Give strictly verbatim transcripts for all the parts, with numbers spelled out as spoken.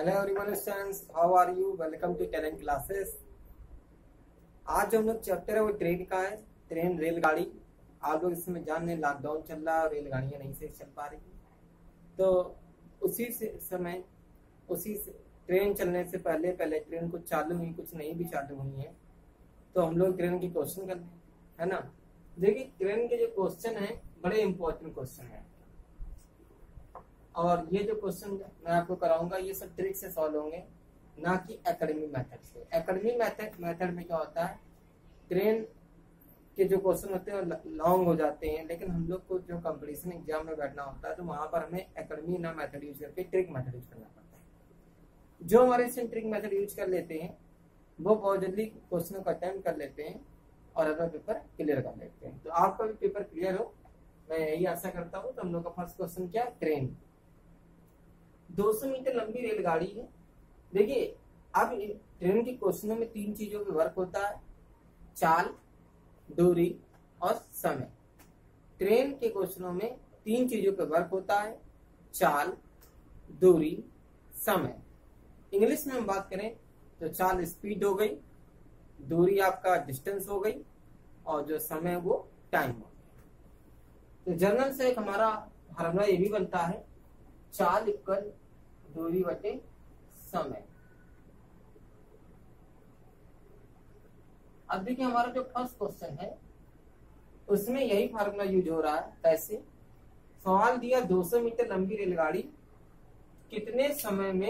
Hello everyone students, how are you? Welcome to talent classes. आज जो हम लोग चैप्टर है वो ट्रेन का है। ट्रेन रेलगाड़ी। आप लोग इस समय जान रहे लॉकडाउन चल रहा है और रेलगाड़ियां नहीं से चल पा रही, तो उसी से समय उसी से ट्रेन चलने से पहले पहले ट्रेन कुछ चालू हुई, कुछ नहीं भी चालू हुई है, तो हम लोग ट्रेन की क्वेश्चन कर लें, है ना। देखिए, ट्रेन के जो क्वेश्चन है बड़े इंपॉर्टेंट क्वेश्चन है, और ये जो क्वेश्चन मैं आपको कराऊंगा ये सब ट्रिक से सॉल्व होंगे, ना कि एकेडमी मेथड से। एकेडमी मेथड मेथड में क्या होता है, ट्रेन के जो क्वेश्चन होते हैं लॉन्ग हो जाते हैं, लेकिन हम लोग को जो कंपटीशन एग्जाम में बैठना होता है तो वहां पर हमें एकेडमी ना मेथड यूज करके ट्रिक मेथड यूज करना पड़ता है। जो हमारे से ट्रिक मेथड यूज कर लेते हैं वो बहुत जल्दी क्वेश्चन को अटेम्प्ट कर लेते हैं और अपना पेपर क्लियर कर लेते हैं। तो आपका भी पेपर क्लियर हो, मैं यही आशा करता हूँ। तो हम लोग का फर्स्ट क्वेश्चन क्या है, ट्रेन दो सौ मीटर लंबी रेलगाड़ी है। देखिए, अब ट्रेन के क्वेश्चनों में तीन चीजों पे वर्क होता है, चाल, दूरी और समय। ट्रेन के क्वेश्चनों में तीन चीजों पे वर्क होता है, चाल, दूरी, समय। इंग्लिश में हम बात करें तो चाल स्पीड हो गई, दूरी आपका डिस्टेंस हो गई, और जो समय वो टाइम हो गया। तो जर्नल से एक हमारा फार्मूला ये भी बनता है, चाल इक्वल दूरी बटे समय। अब देखिए, हमारा जो फर्स्ट क्वेश्चन है उसमें यही फार्मूला यूज हो रहा है। कैसे? सवाल दिया दो सौ मीटर लंबी रेलगाड़ी कितने समय में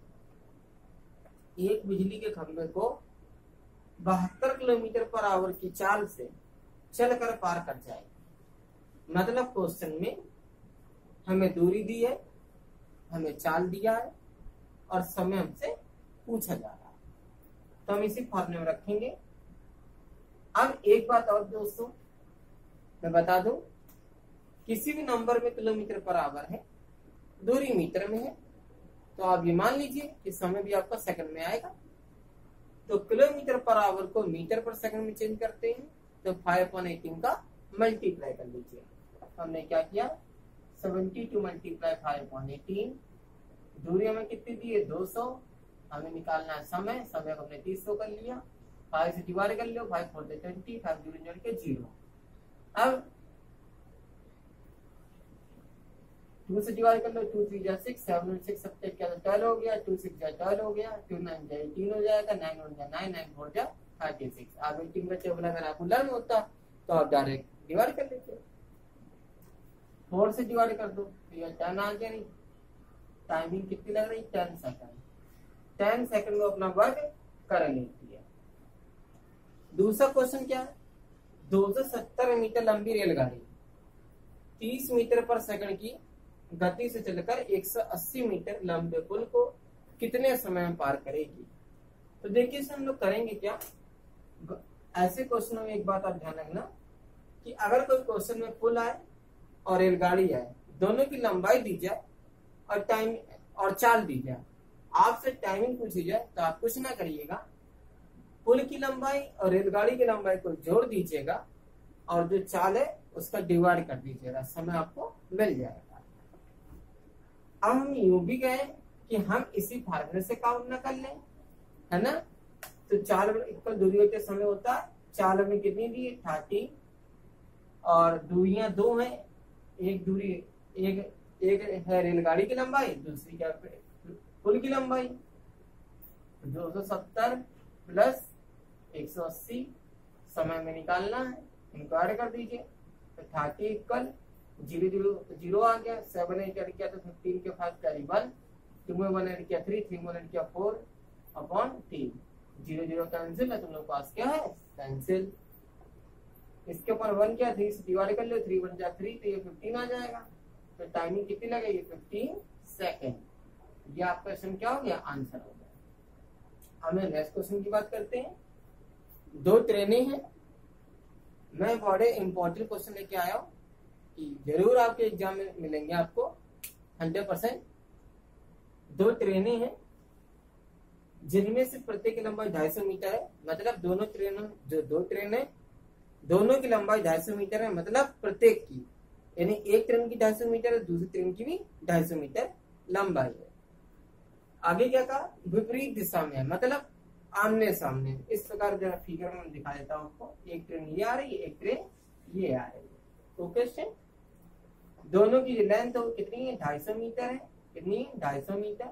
एक बिजली के खंभे को बहत्तर किलोमीटर पर आवर की चाल से चलकर पार कर जाएगी। मतलब क्वेश्चन में हमें दूरी दी है, हमें चाल दिया है और समय हमसे पूछा जा रहा है, तो हम इसी फॉर्मूले में रखेंगे। अब एक बात और दोस्तों मैं बता दूं, किसी भी नंबर में किलोमीटर पर आवर है, दूरी मीटर में है, तो आप ये मान लीजिए कि समय भी आपका सेकंड में आएगा। तो किलोमीटर पर आवर को मीटर पर सेकंड में चेंज करते हैं, तो फाइव पॉइंट एटीन का मल्टीप्लाई कर लीजिए। हमने क्या किया, seventy two multiply five point eighteen. दूरी हमें कितनी दी है, दो सौ। हमें निकालना है समय, समय को हमने तीस सौ कर लिया, फाइव से डिवाइड कर लियो, फाइव फोर से ट्वेंटी, फाइव जीरो जोड़ के जीरो। अब टू से डिवाइड कर लो, टू थ्री जा सिक्स, सेवन सिक्स सत्तर क्या ट्वेल्व हो गया, टू सिक्स जा ट्वेल्व हो गया, टू नाइन जा एटीन हो जाएगा, नाइन वन जा नाइन, नाइन फोर जा थर्टी सिक्स। अब एटीन का टेबल अगर आपको लर्न होता तो आप डायरेक्ट डिवाइड कर लेते, फोर से डिवाइड कर दो तो ये टेन आ गया। नहीं, टाइमिंग कितनी लग रही, टेन सेकंड। टेन सेकंड में अपना वर्क कर लेती है। दूसरा क्वेश्चन क्या है, दो सौ सत्तर मीटर लंबी रेलगाड़ी तीस मीटर पर सेकंड की गति से चलकर एक सौ अस्सी मीटर लंबे पुल को कितने समय में पार करेगी। तो देखिए, इसे हम लोग करेंगे क्या, ऐसे क्वेश्चनों में एक बात आप ध्यान रखना कि अगर कोई क्वेश्चन में पुल आए और रेलगाड़ी आए, दोनों की लंबाई दी जाए और टाइम और चाल दी जाए, आपसे टाइमिंग पूछी जाए, तो आप कुछ ना करिएगा, पुल की लंबाई और रेलगाड़ी की लंबाई को जोड़ दीजिएगा और जो चाल है उसका डिवाइड कर दीजिएगा, समय आपको मिल जाएगा। अब हम यूं भी गए कि हम इसी फार्मूले से काउंट न कर लें, है ना। तो चाल इक्वल दूरी होते समय होता है, चाल में कितनी दी है, थर्टी, और दूरियां दो हैं, एक दूरी एक एक है रेलगाड़ी की लंबाई, दूसरी क्या पुल की लंबाई। दो सौ सत्तर प्लस एक सौ अस्सी समय में निकालना है, इनको ऐड कर दीजिए, तो thirty equal zero zero zero आ गया, सेवन एट ऐड किया तो फिफ्टीन के फाइव कैरी वन, टू में वन ऐड किया थ्री, थ्री में वन ऐड किया फोर अपॉन तीन, जीरो जीरो कैंसिल है, तुम लोग पास क्या है, कैंसिल। इसके ऊपर वन क्या, थ्री से डिवाइड कर लो, थ्री वन जा थ्री, तो ये फिफ्टीन आ जाएगा। तो टाइमिंग कितनी लगेगी, फिफ्टीन सेकेंड। ये आपका क्वेश्चन क्या हो गया, आंसर हो गया। हमें नेक्स्ट क्वेश्चन की बात करते हैं। दो ट्रेनें हैं, मैं बड़े इंपॉर्टेंट क्वेश्चन लेके आया हूँ कि जरूर आपके एग्जाम में मिलेंगे आपको हंड्रेड परसेंट। दो ट्रेनें हैं जिनमें से प्रत्येक की लंबाई ढाई सौ मीटर है, मतलब दोनों ट्रेनों जो दो ट्रेन है दोनों की लंबाई ढाई सौ मीटर है, मतलब प्रत्येक की, यानी एक ट्रेन की ढाई सौ मीटर है, दूसरी ट्रेन की भी ढाई सौ मीटर लंबाई है। आगे क्या कहा, विपरीत दिशा में है, मतलब आमने सामने। इस प्रकार जरा फिगर में दिखा देता हूँ आपको। एक ट्रेन ये आ रही है, एक ट्रेन ये आ रही है। ओके स्टूडेंट, दोनों की लेंथ हो कितनी है, ढाई सौ मीटर है। कितनी है, ढाई सौ मीटर।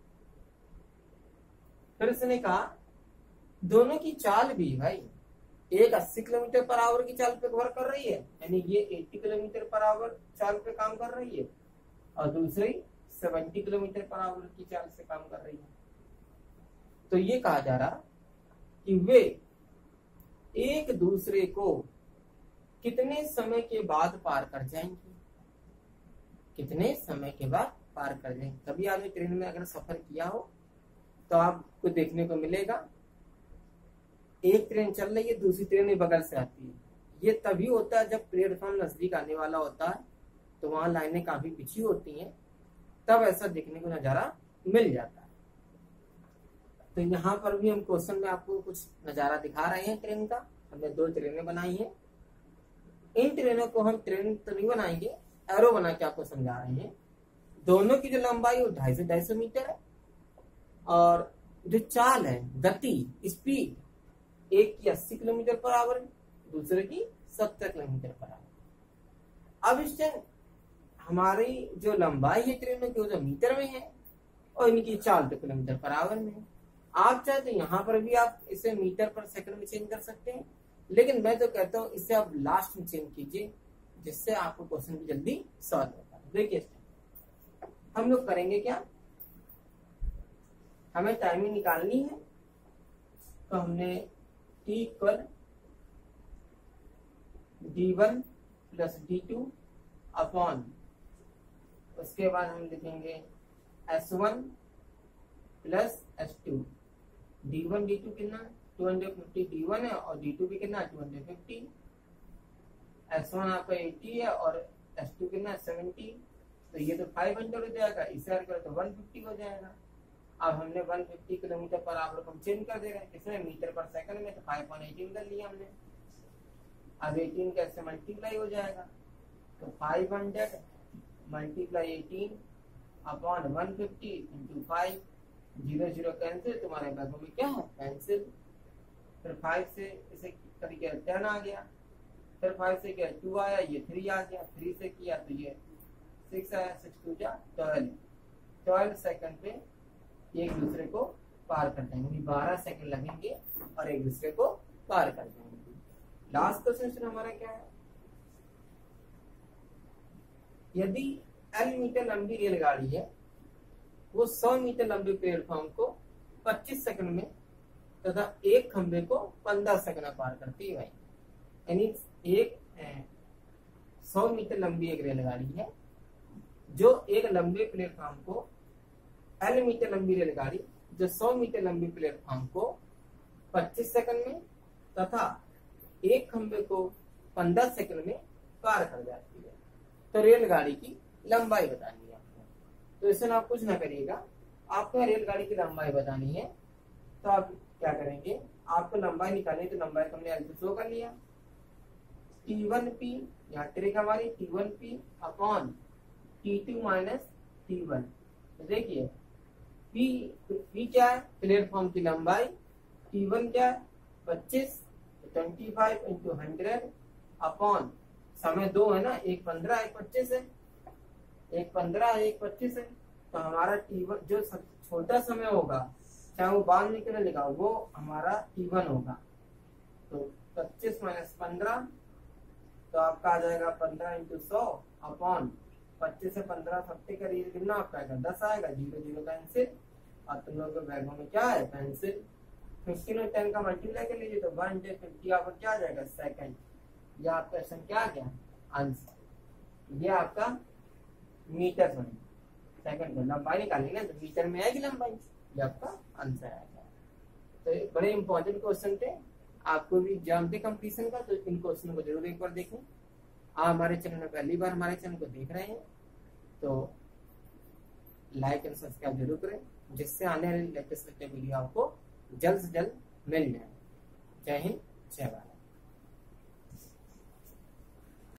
फिर उसने कहा दोनों की चाल भी भाई, एक अस्सी किलोमीटर पर आवर की चाल पे वर्क कर रही है, यानी ये अस्सी किलोमीटर पर आवर चाल पे काम कर रही है, और दूसरी सत्तर किलोमीटर पर आवर की चाल से काम कर रही है। तो ये कहा जा रहा कि वे एक दूसरे को कितने समय के बाद पार कर जाएंगे, कितने समय के बाद पार कर जाएंगे। कभी आपने ट्रेन में अगर सफर किया हो तो आपको देखने को मिलेगा, एक ट्रेन चल रही है, दूसरी ट्रेन बगल से आती है। ये तभी होता है जब प्लेटफॉर्म नजदीक आने वाला होता है, तो वहां लाइनें काफी पिछी होती हैं, तब ऐसा देखने को नजारा मिल जाता है। तो यहाँ पर भी हम क्वेश्चन में आपको कुछ नजारा दिखा रहे हैं ट्रेन का। हमने दो ट्रेनें बनाई हैं। इन ट्रेनों को हम ट्रेन तो नहीं बनाएंगे, एरो बना के आपको समझा रहे हैं। दोनों की जो लंबाई वो ढाई सौ ढाई सौ मीटर है, और जो चाल है, गति, स्पीड, एक की अस्सी किलोमीटर पर आवर, दूसरे की सत्तर किलोमीटर पर आवर। अब इससे हमारी जो लंबाई है ट्रेनों की वो जो मीटर में है, और इनकी चाल तो किलोमीटर पर आवर में है। आप चाहे तो यहाँ पर भी आप इसे मीटर पर सेकंड में चेंज कर सकते हैं, लेकिन मैं तो कहता हूँ इसे आप लास्ट में चेंज कीजिए, जिससे आपको क्वेश्चन भी जल्दी सॉल्व होता है। देखिए हम लोग करेंगे क्या, हमें टाइमिंग निकालनी है। तो हमने T equal D one plus D two upon, उसके बाद हम लिखेंगे S one plus S two. D one D two कितना, two hundred fifty D one है, और डी टू भी कितना, two hundred fifty. S one आपका एटी है, और एस टू कितना, सेवेंटी। तो ये तो फाइव हंड्रेड हो जाएगा, इसे ऐड करें तो वन फिफ्टी हो जाएगा। अब हमने one fifty kilometre per hour को चेंज कर दे रहे हैं, किसमें, मीटर पर सेकंड में, तो फाइव पॉइंट एटीन कर लिया हमने। अब एटीन कैसे मल्टीप्लाई हो जाएगा, तो five hundred multiply eighteen upon one fifty into five, zero zero cancel, तुम्हारे बैगों में क्या है, पेंसिल। फिर फाइव से इसे करके टेन आ गया, फिर फाइव से क्या टू आया, ये थ्री आ गया, थ्री से किया तो ये सिक्स आया, सिक्स टू जा ट्वेल्व। ट्वेल्व सेकंड पे एक दूसरे को पार कर देंगे, बारह सेकंड लगेंगे और एक दूसरे को पार कर देंगे। लास्ट क्वेश्चन हमारा क्या है, यदि एल मीटर लंबी रेलगाड़ी है, वो सौ मीटर लंबे प्लेटफॉर्म को पच्चीस सेकंड में तथा एक खंबे को पंद्रह सेकंड में पार करती है भाई। यानी एक सौ मीटर लंबी एक रेलगाड़ी है, जो एक लंबे प्लेटफॉर्म को, एल मीटर लंबी रेलगाड़ी जो सौ मीटर लंबी प्लेटफॉर्म को पच्चीस सेकंड में तथा एक खंबे को पंद्रह सेकंड में पार कर जाती है। तो रेलगाड़ी की लंबाई बतानी है आपको। तो इससे आप कुछ ना करिएगा, आपको रेलगाड़ी की लंबाई बतानी है, तो आप क्या करेंगे, आपको लंबाई निकालनी, तो लंबाई को हमने एल से शो कर लिया। टी वन पी यहाँ ट्रिक हमारी T one P upon T two minus T one. तो देखिए पी पी क्या है, प्लेटफॉर्म की लंबाई, टी वन क्या है पच्चीस, twenty five into hundred upon समय दो है ना, एक पंद्रह एक पच्चीस है, एक पंद्रह एक पच्चीस है। तो हमारा टी वन जो छोटा समय होगा, चाहे वो बाद में क्यों लिखा, वो हमारा टी वन होगा। तो पच्चीस माइनस पंद्रह, तो आपका आ जाएगा पंद्रह इंटू सौ अपॉन पच्चीस से पंद्रह सत्तर का रील कितना आपका आएगा, दस आएगा, जीरो जीरो पेंसिल, और तुम लोग के बैगों में क्या है, पेंसिल। फिफ्टीन और टेन का मल्टीप्लाई कर लीजिए, तो वन डे फिफ्टी आपका क्या आ जाएगा, सेकंड। यह आपका क्वेश्चन क्या आ गया, आंसर। ये आपका मीटर में सेकंड को लंबाई निकालेंगे ना, तो मीटर में आएगी लंबाई, ये आपका आंसर आएगा। तो बड़े इंपॉर्टेंट क्वेश्चन थे, आपको भी एग्जाम थे कंपटीशन का, तो इन क्वेश्चन को जरूर एक बार देखें। आप हमारे चैनल में पहली बार हमारे चैनल को देख रहे हैं तो लाइक एंड सब्सक्राइब जरूर करें, जिससे आने वाले लेटेस्ट वीडियो आपको जल्द से जल्द मिल जाए। जय हिंद, जय भारत।